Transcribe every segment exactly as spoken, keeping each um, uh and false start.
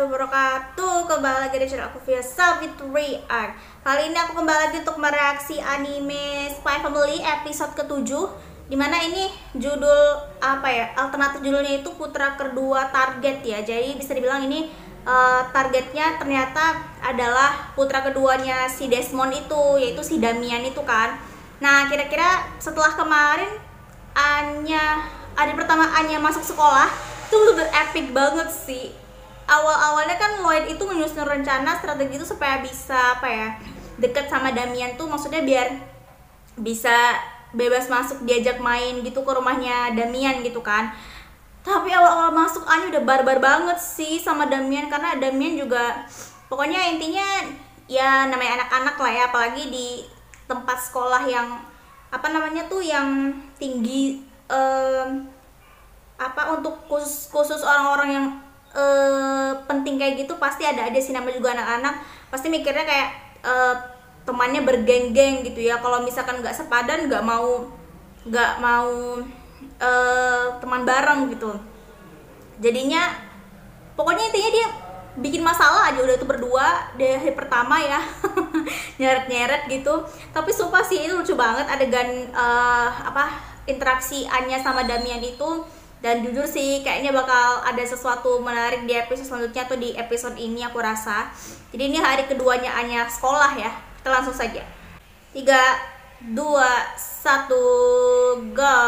wabarakatuh. Kembali lagi di channel aku via Savitri Art. Kali ini aku kembali lagi untuk mereaksi anime Spy Family episode ketujuh, dimana ini judul apa ya, alternatif judulnya itu Putra Kedua Target ya. Jadi bisa dibilang ini uh, targetnya ternyata adalah putra keduanya si Desmond itu, yaitu si Damian itu kan. Nah kira-kira setelah kemarin Anya, hari pertama Anya masuk sekolah itu bener epic banget sih. Awal-awalnya kan Lloyd itu menyusun rencana strategi itu supaya bisa apa ya, deket sama Damian tuh, maksudnya biar bisa bebas masuk, diajak main gitu ke rumahnya Damian gitu kan. Tapi awal-awal masuk Anya udah barbar banget sih sama Damian, karena Damian juga pokoknya intinya ya namanya anak-anak lah ya, apalagi di tempat sekolah yang apa namanya tuh yang tinggi, um, apa untuk khusus khusus orang-orang yang uh, penting kayak gitu, pasti ada aja sih nama juga anak-anak pasti mikirnya kayak uh, temannya bergeng-geng gitu ya. Kalau misalkan nggak sepadan, nggak mau nggak mau uh, teman bareng gitu, jadinya pokoknya intinya dia bikin masalah aja udah tuh berdua dari hari pertama ya. Nyeret-nyeret gitu. Tapi sumpah sih itu lucu banget adegan uh, apa interaksi Anya sama Damian itu. Dan jujur sih kayaknya bakal ada sesuatu menarik di episode selanjutnya atau di episode ini aku rasa. Jadi ini hari keduanya Anya sekolah ya. Kita langsung saja. Tiga, dua, satu, go.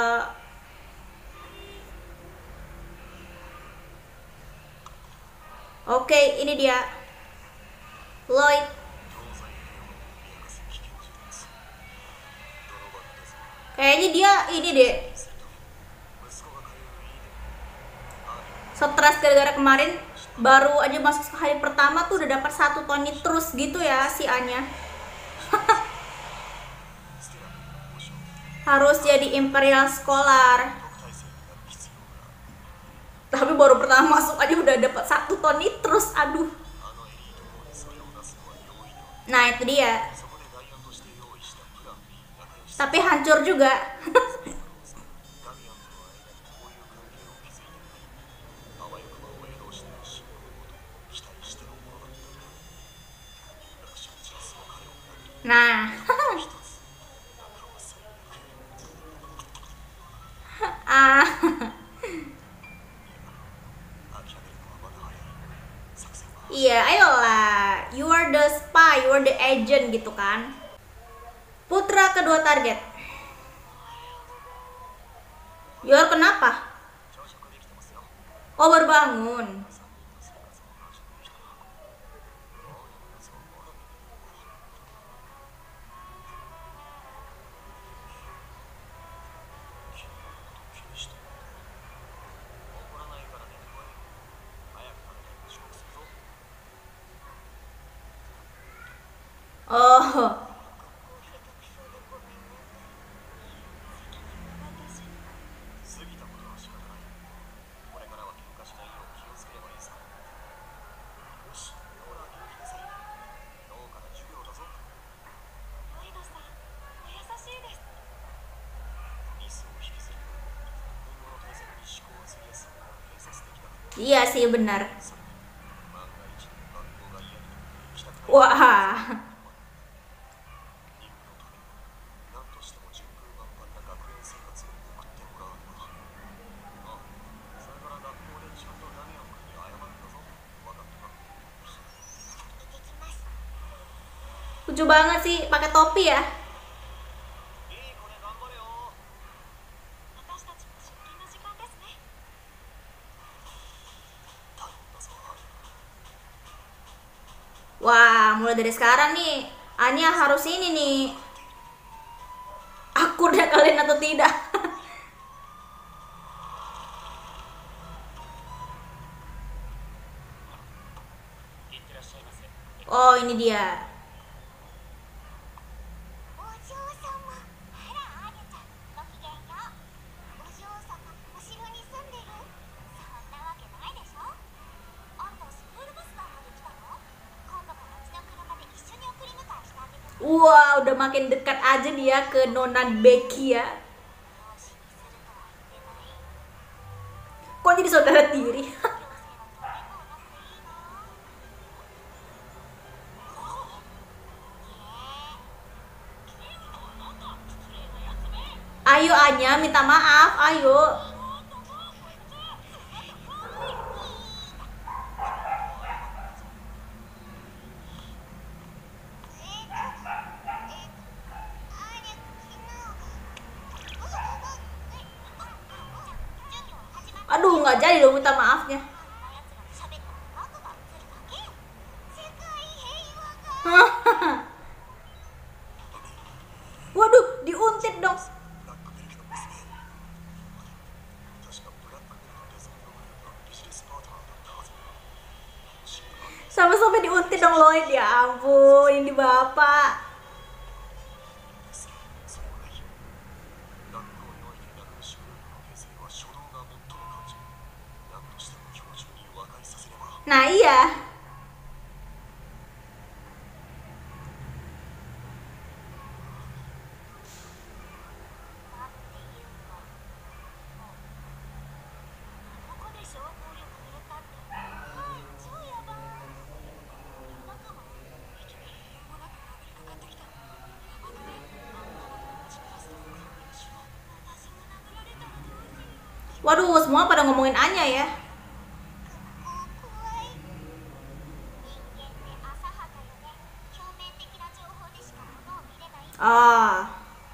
Oke, ini dia Lloyd. Kayaknya dia ini deh stres gara-gara kemarin baru aja masuk hari pertama tuh udah dapat satu ton terus gitu ya si Anya. Harus jadi Imperial Scholar. Tapi baru pertama masuk aja udah dapat satu ton terus, aduh. Nah itu dia. Tapi hancur juga. Nah. Ah. Iya, ayolah. You are the spy, you are the agent gitu kan. Putra kedua target. Yor kenapa? Oh baru bangun. Oh. Iya sih benar. Wah. Lucu banget sih pakai topi ya. Wah, mulai dari sekarang nih Anya harus ini nih, akur ya kalian atau tidak. Oh ini dia. Wah, udah makin dekat aja dia ke Nona Becky ya. Kok jadi saudara tiri? Ayo Anya minta maaf, ayo. Aduh, nggak jadi dong minta maafnya. Waduh, diuntit dong. Sampai-sampai diuntit dong Lloyd, ya ampun, ini bapak. Nah iya. Waduh, semua pada ngomongin Anya ya. Ah.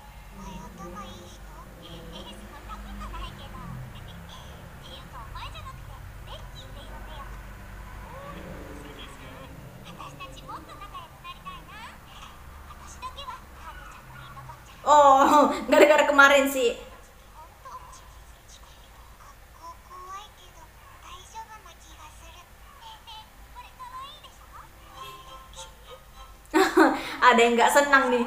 Oh, gara-gara kemarin sih. Ada yang nggak senang nih.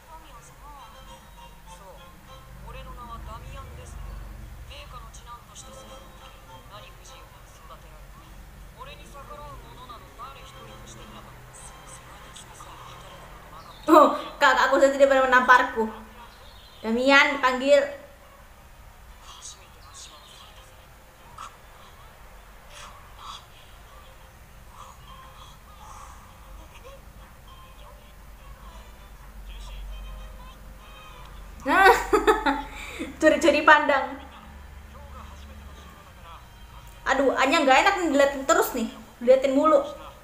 Oh, kakakku saja tidak pernah menamparku. Damian dipanggil. Nah, curi-curi pandang. Aduh, Anya nggak enak nih diliatin terus nih, diliatin mulu.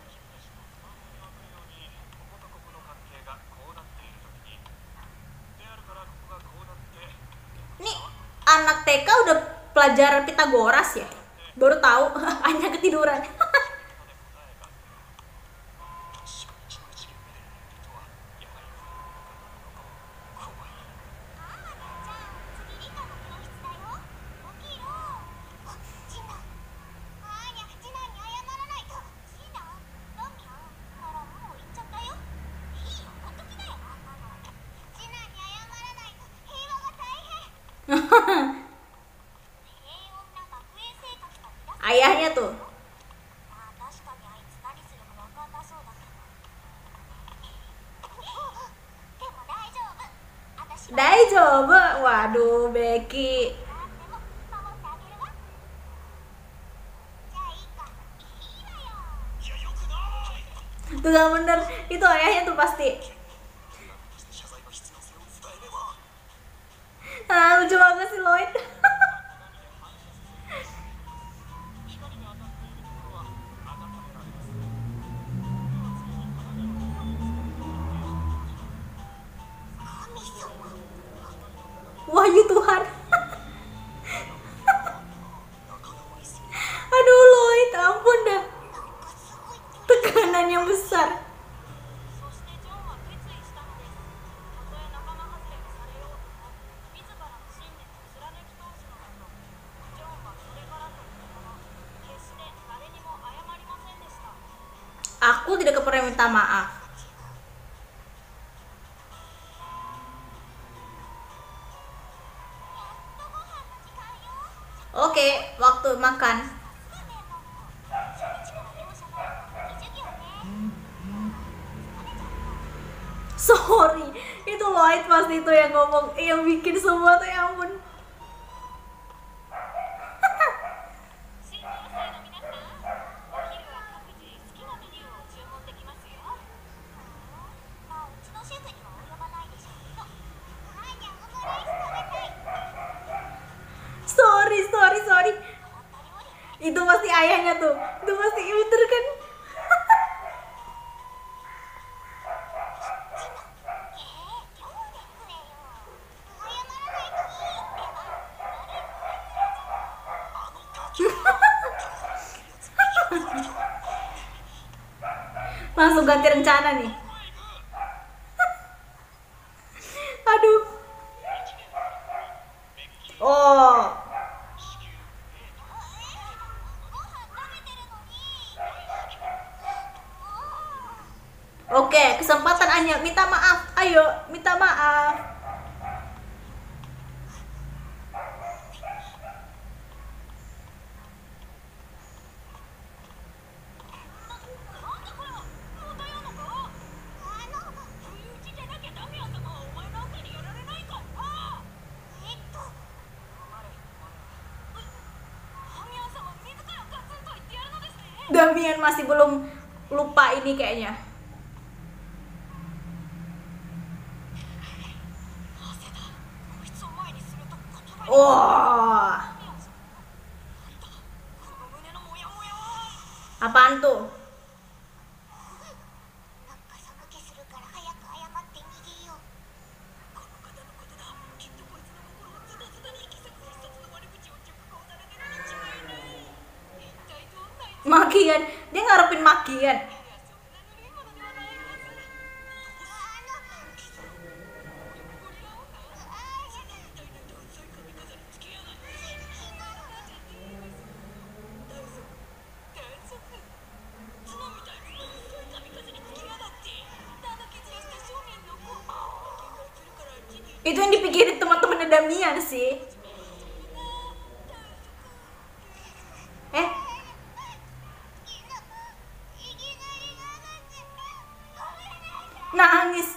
Nih anak T K udah pelajaran Pitagoras ya? Baru tahu. Anya ketiduran. Ayahnya tuh. Daijoubu. Waduh, Becky. Tuh gak bener, itu ayahnya tuh pasti. Ah, lucu banget sih Lloyd. Wahyu Tuhan. Aduh Lloyd, ampun dah. Tekanan yang besar. Aku tidak pernah minta maaf. Oke, waktu makan. Sorry, itu Lloyd pasti itu yang ngomong, yang bikin semua tuh, ya ampun. ayahnya tuh. Itu pasti Iwiter kan. Langsung ganti rencana nih. Aduh. Oh. Oke, kesempatan Anya minta maaf. Ayo, minta maaf. Damian masih belum lupa ini kayaknya. Oh. Apaan tuh? Makian, dia ngarepin makian. Itu yang dipikirin teman-teman Damian sih. Eh, nangis.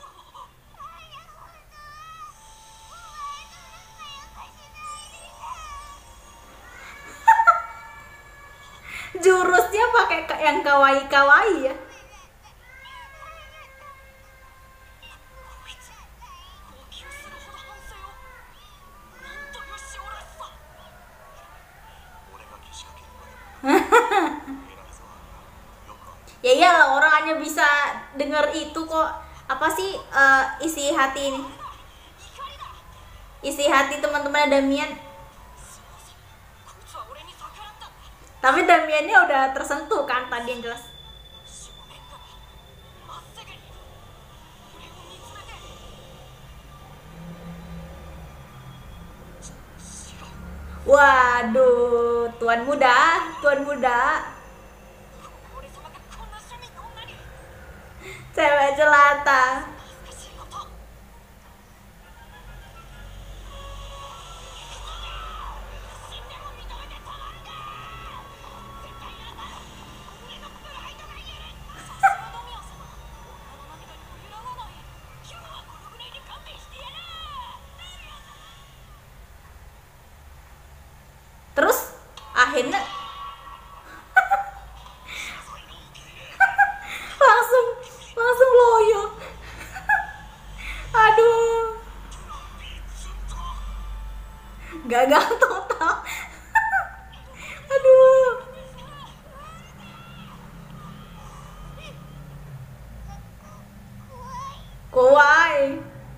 Jurusnya pakai yang kawaii-kawaii ya. Ya iyalah, orang hanya bisa denger itu kok. Apa sih uh, isi hati ini? Isi hati teman-teman Damian. Tapi Damiannya udah tersentuh kan tadi yang jelas. Waduh, tuan muda, tuan muda. Cewek jelata. Terus akhirnya langsung langsung loyo. Aduh, gagal total. Aduh, kawaii.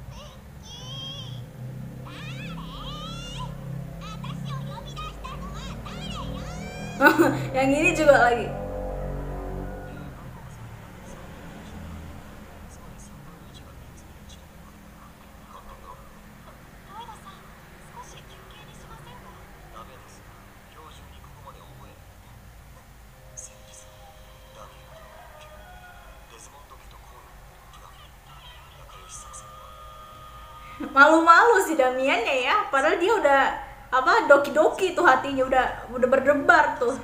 Yang ini juga lagi. Malu-malu si Damiannya ya, padahal dia udah apa doki-doki tuh hatinya, udah udah berdebar tuh.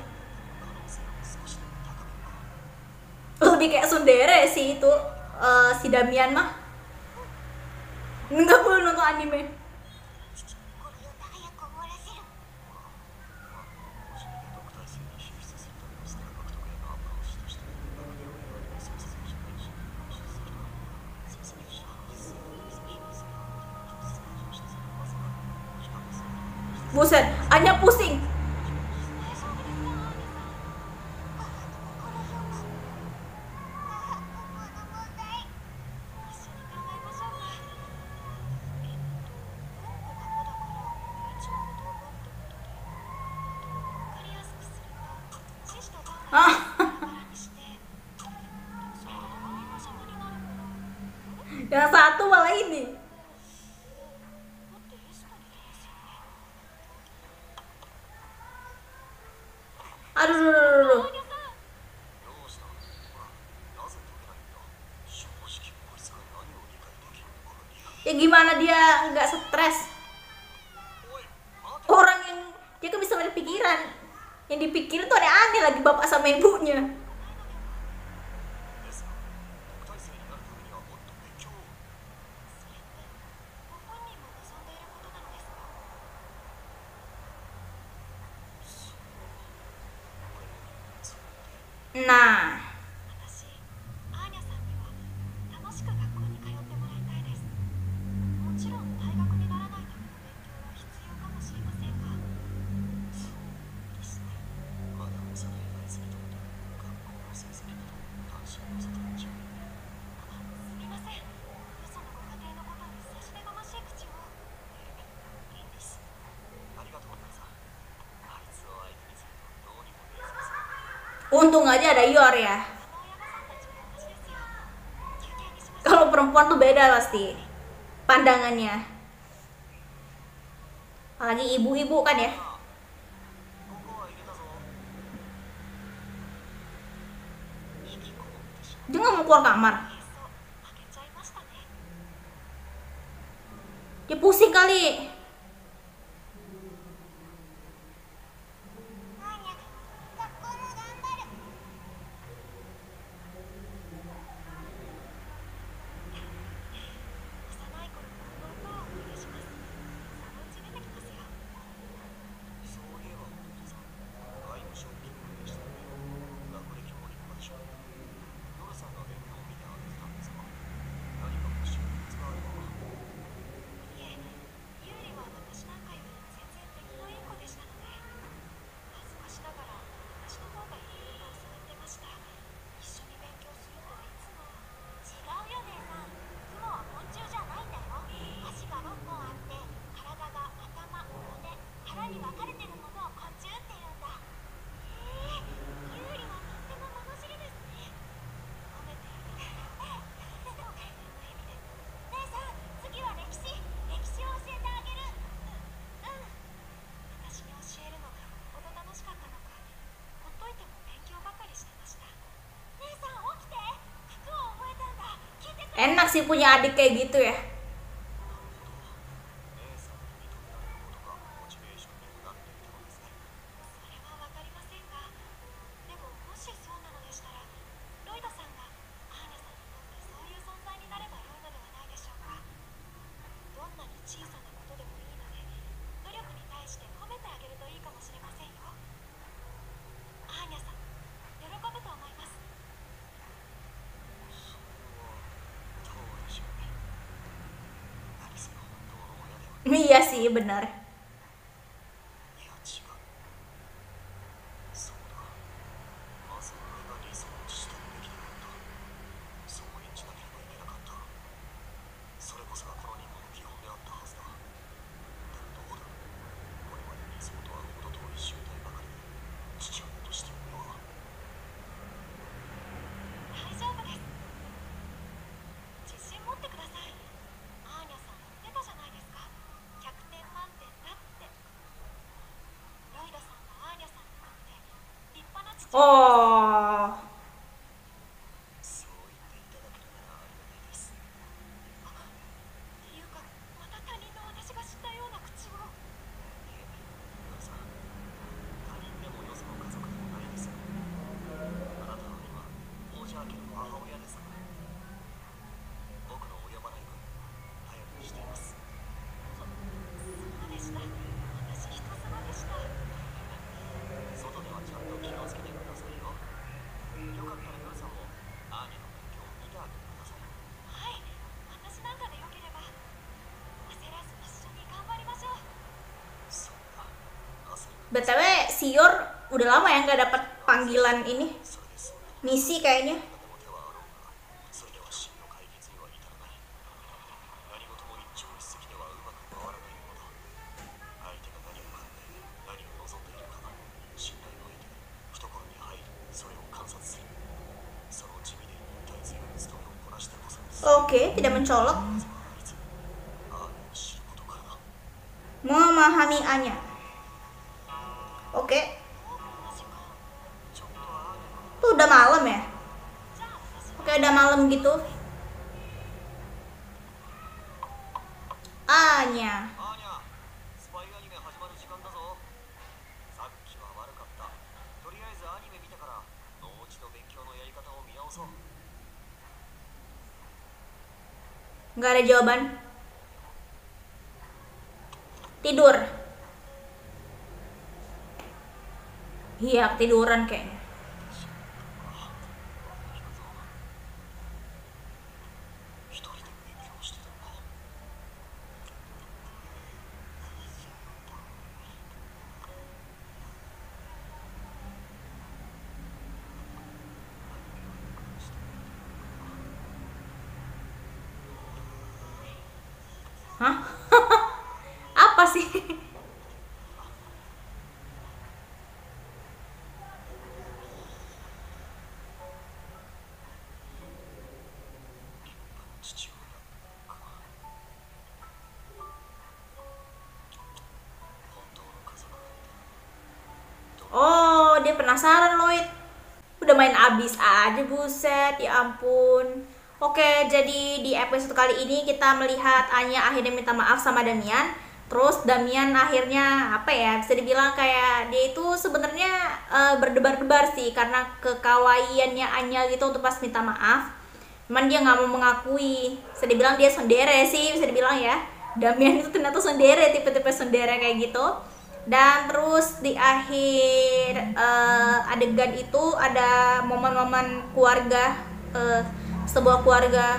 Lebih kayak tsundere sih itu uh, si Damian mah. Nggak boleh nonton anime. Buset, Anya pusing. satu malah ini. Aduh, aduh, aduh, aduh. Ya gimana dia nggak stres? Orang yang dia kan bisa banyak pikiran, yang dipikirin tuh aneh-aneh lagi bapak sama ibunya. Nah, untung aja ada Yor ya. Kalau perempuan tuh beda pasti pandangannya. Apalagi ibu-ibu kan ya. Dia nggak mau keluar kamar. Dia pusing kali. Enak sih punya adik kayak gitu ya. Iya sih, benar. Oh, B T W si Yor udah lama ya nggak dapat panggilan ini misi kayaknya. Oke, tidak mencolok. memahami Anya. Oke. Tuh udah malam ya. Oke, udah malam gitu. Anya. Nggak ada jawaban. Tidur. Iya, ketiduran kayaknya. Hah? Apa sih? Oh, dia penasaran Lloyd. Udah main abis aja, buset, ya ampun. Oke, jadi di episode kali ini kita melihat Anya akhirnya minta maaf sama Damian. Terus Damian akhirnya apa ya, bisa dibilang kayak dia itu sebenarnya uh, berdebar-debar sih karena kekawaiannya Anya gitu untuk pas minta maaf. Cuman dia nggak mau mengakui. Bisa dibilang dia sondere sih, bisa dibilang ya. Damian itu ternyata sondere, tipe-tipe sondere kayak gitu. Dan terus di akhir uh, adegan itu ada momen-momen keluarga, uh, sebuah keluarga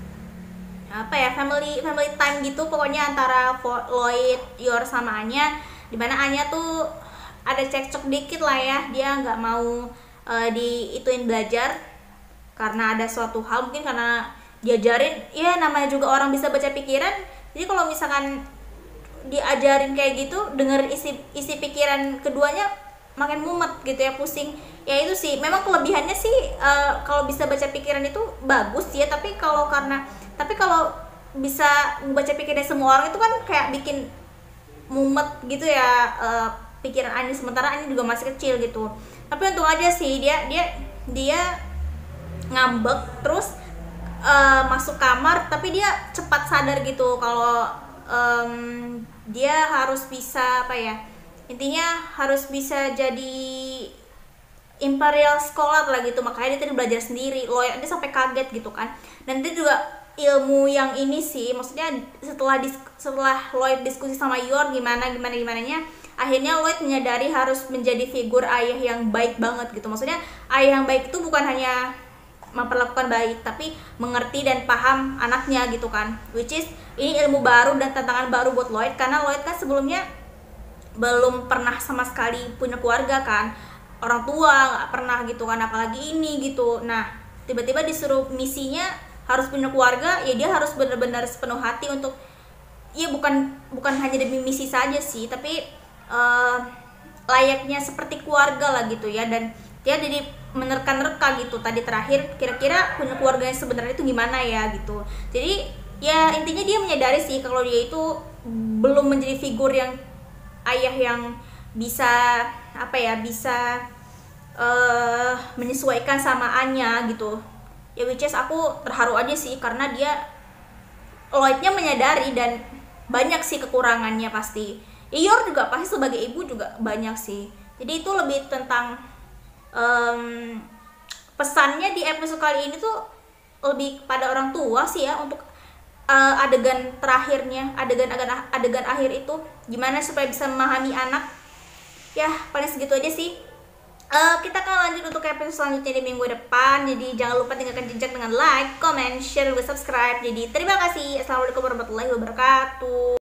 apa ya, family family time gitu pokoknya antara Lloyd, Yor sama Anya, dimana Anya tuh ada cekcok dikit lah ya, dia nggak mau uh, diituin belajar karena ada suatu hal, mungkin karena diajarin, ya namanya juga orang bisa baca pikiran, jadi kalau misalkan diajarin kayak gitu, denger isi isi pikiran keduanya makin mumet gitu ya, pusing ya. Itu sih memang kelebihannya sih, uh, kalau bisa baca pikiran itu bagus ya, tapi kalau karena tapi kalau bisa membaca pikiran semua orang itu kan kayak bikin mumet gitu ya, uh, pikiran Anya, sementara Anya juga masih kecil gitu. Tapi untung aja sih dia dia dia ngambek terus uh, masuk kamar, tapi dia cepat sadar gitu kalau um, dia harus bisa apa ya, intinya harus bisa jadi imperial scholar lah gitu, makanya dia tadi belajar sendiri. Lloyd dia sampai kaget gitu kan. Dan dia juga ilmu yang ini sih, maksudnya setelah dis setelah Lloyd diskusi sama Yor gimana gimana gimana nya, akhirnya Lloyd menyadari harus menjadi figur ayah yang baik banget gitu. Maksudnya ayah yang baik itu bukan hanya memperlakukan baik, tapi mengerti dan paham anaknya gitu kan, which is ini ilmu baru dan tantangan baru buat Lloyd, karena Lloyd kan sebelumnya belum pernah sama sekali punya keluarga kan, orang tua nggak pernah gitu kan, apalagi ini gitu. Nah tiba-tiba disuruh misinya harus punya keluarga, ya dia harus benar-benar sepenuh hati untuk, ya bukan bukan hanya demi misi saja sih, tapi uh, layaknya seperti keluarga lah gitu ya. Dan dia jadi menerka-nerka gitu tadi terakhir, kira-kira punya keluarga yang sebenarnya itu gimana ya gitu. Jadi ya intinya dia menyadari sih kalau dia itu belum menjadi figur yang ayah yang bisa apa ya, bisa uh, menyesuaikan sama Anya gitu ya, which is aku terharu aja sih karena dia, Lloydnya menyadari, dan banyak sih kekurangannya pasti. Yor juga pasti sebagai ibu juga banyak sih. Jadi itu lebih tentang um, pesannya di episode kali ini tuh lebih pada orang tua sih ya, untuk uh, adegan terakhirnya, adegan adegan adegan akhir itu gimana supaya bisa memahami anak. Ya paling segitu aja sih. Uh, kita akan lanjut untuk episode selanjutnya di minggu depan. Jadi jangan lupa tinggalkan jejak dengan like, comment, share, dan subscribe. Jadi terima kasih. Assalamualaikum warahmatullahi wabarakatuh.